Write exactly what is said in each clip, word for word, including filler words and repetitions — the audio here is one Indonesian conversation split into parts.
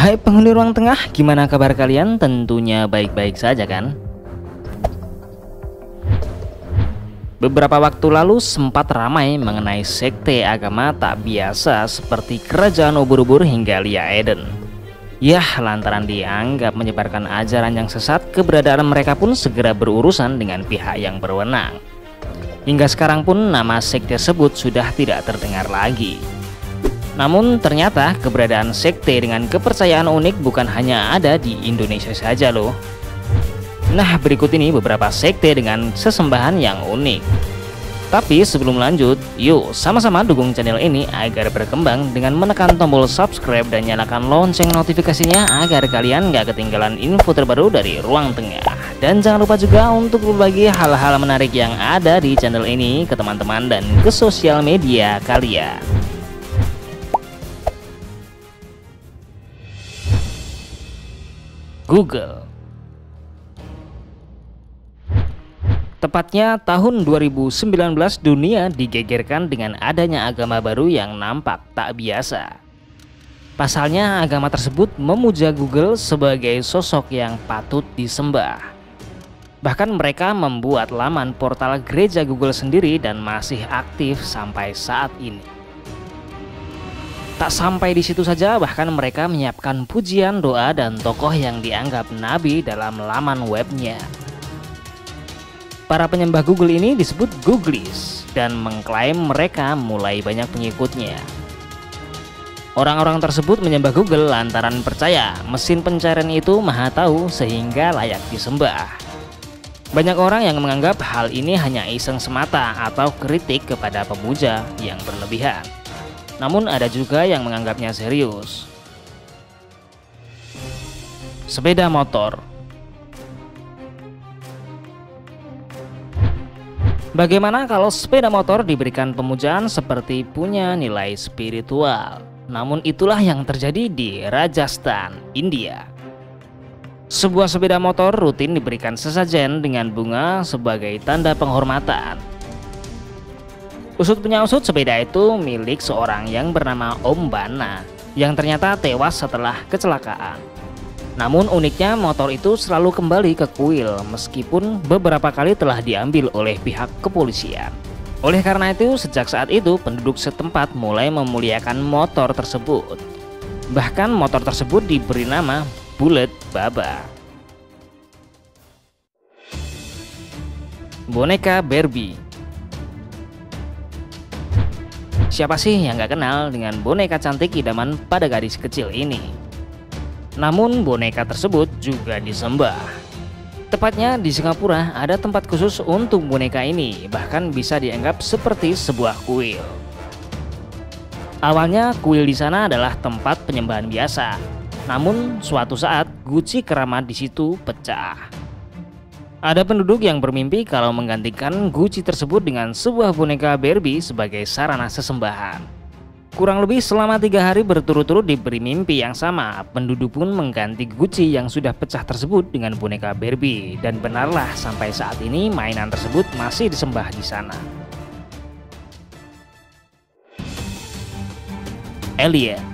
Hai penghuni ruang tengah, gimana kabar kalian? Tentunya baik-baik saja kan? Beberapa waktu lalu sempat ramai mengenai sekte agama tak biasa seperti Kerajaan Ubur-Ubur hingga Lia Eden. Yah, lantaran dianggap menyebarkan ajaran yang sesat, keberadaan mereka pun segera berurusan dengan pihak yang berwenang. Hingga sekarang pun nama sekte tersebut sudah tidak terdengar lagi. Namun ternyata keberadaan sekte dengan kepercayaan unik bukan hanya ada di Indonesia saja loh. Nah, berikut ini beberapa sekte dengan sesembahan yang unik. Tapi sebelum lanjut, yuk sama-sama dukung channel ini agar berkembang dengan menekan tombol subscribe dan nyalakan lonceng notifikasinya agar kalian gak ketinggalan info terbaru dari Ruang Tengah. Dan jangan lupa juga untuk berbagi hal-hal menarik yang ada di channel ini ke teman-teman dan ke sosial media kalian. Google. Tepatnya tahun dua ribu sembilan belas dunia digegerkan dengan adanya agama baru yang nampak tak biasa. Pasalnya agama tersebut memuja Google sebagai sosok yang patut disembah. Bahkan mereka membuat laman portal gereja Google sendiri dan masih aktif sampai saat ini. Tak sampai di situ saja, bahkan mereka menyiapkan pujian, doa, dan tokoh yang dianggap nabi dalam laman webnya. Para penyembah Google ini disebut Googlies dan mengklaim mereka mulai banyak pengikutnya. Orang-orang tersebut menyembah Google lantaran percaya mesin pencarian itu maha tahu sehingga layak disembah. Banyak orang yang menganggap hal ini hanya iseng semata atau kritik kepada pemuja yang berlebihan. Namun ada juga yang menganggapnya serius. Sepeda motor. Bagaimana kalau sepeda motor diberikan pemujaan seperti punya nilai spiritual? Namun itulah yang terjadi di Rajasthan, India. Sebuah sepeda motor rutin diberikan sesajen dengan bunga sebagai tanda penghormatan. Usut punya usut, sepeda itu milik seorang yang bernama Om Bana yang ternyata tewas setelah kecelakaan. Namun uniknya motor itu selalu kembali ke kuil meskipun beberapa kali telah diambil oleh pihak kepolisian. Oleh karena itu sejak saat itu penduduk setempat mulai memuliakan motor tersebut. Bahkan motor tersebut diberi nama Bullet Baba. Boneka Barbie. Siapa sih yang gak kenal dengan boneka cantik idaman pada gadis kecil ini? Namun boneka tersebut juga disembah. Tepatnya di Singapura ada tempat khusus untuk boneka ini, bahkan bisa dianggap seperti sebuah kuil. Awalnya kuil di sana adalah tempat penyembahan biasa, namun suatu saat guci keramat di situ pecah. Ada penduduk yang bermimpi kalau menggantikan guci tersebut dengan sebuah boneka Barbie sebagai sarana sesembahan. Kurang lebih selama tiga hari berturut-turut diberi mimpi yang sama, penduduk pun mengganti guci yang sudah pecah tersebut dengan boneka Barbie. Dan benarlah sampai saat ini mainan tersebut masih disembah di sana. Alien.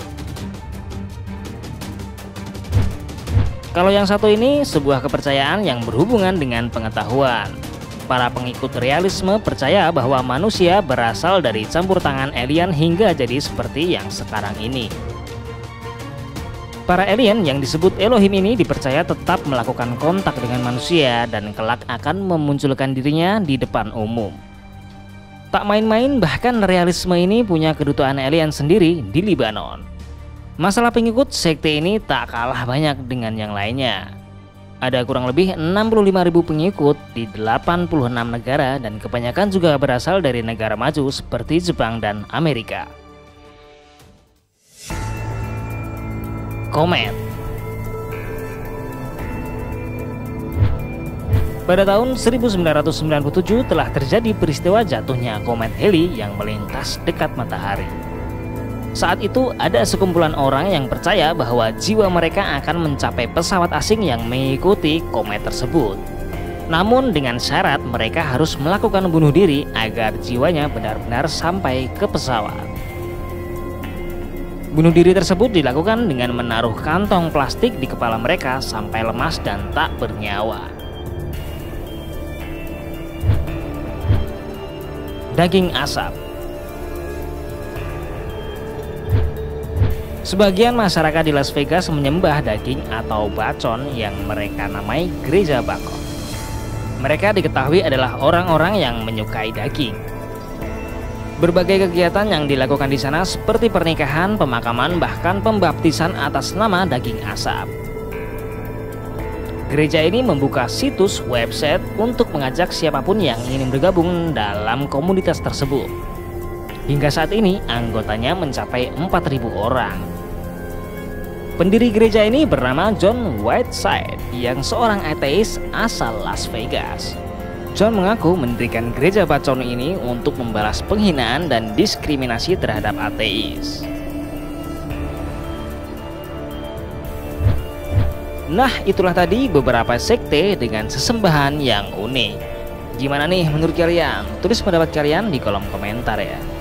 Kalau yang satu ini sebuah kepercayaan yang berhubungan dengan pengetahuan. Para pengikut realisme percaya bahwa manusia berasal dari campur tangan alien hingga jadi seperti yang sekarang ini. Para alien yang disebut Elohim ini dipercaya tetap melakukan kontak dengan manusia dan kelak akan memunculkan dirinya di depan umum. Tak main-main, bahkan realisme ini punya kedutaan alien sendiri di Lebanon. Masalah pengikut sekte ini tak kalah banyak dengan yang lainnya. Ada kurang lebih enam puluh lima ribu pengikut di delapan puluh enam negara dan kebanyakan juga berasal dari negara maju seperti Jepang dan Amerika. Komet. Pada tahun seribu sembilan ratus sembilan puluh tujuh telah terjadi peristiwa jatuhnya komet Halley yang melintas dekat matahari. Saat itu ada sekumpulan orang yang percaya bahwa jiwa mereka akan mencapai pesawat asing yang mengikuti komet tersebut. Namun dengan syarat mereka harus melakukan bunuh diri agar jiwanya benar-benar sampai ke pesawat. Bunuh diri tersebut dilakukan dengan menaruh kantong plastik di kepala mereka sampai lemas dan tak bernyawa. Daging asap. Sebagian masyarakat di Las Vegas menyembah daging atau bacon yang mereka namai gereja bacon. Mereka diketahui adalah orang-orang yang menyukai daging. Berbagai kegiatan yang dilakukan di sana seperti pernikahan, pemakaman, bahkan pembaptisan atas nama daging asap. Gereja ini membuka situs website untuk mengajak siapapun yang ingin bergabung dalam komunitas tersebut. Hingga saat ini anggotanya mencapai empat ribu orang. Pendiri gereja ini bernama John Whiteside yang seorang ateis asal Las Vegas. John mengaku mendirikan gereja bacon ini untuk membalas penghinaan dan diskriminasi terhadap ateis. Nah, itulah tadi beberapa sekte dengan sesembahan yang unik. Gimana nih menurut kalian? Tulis pendapat kalian di kolom komentar ya.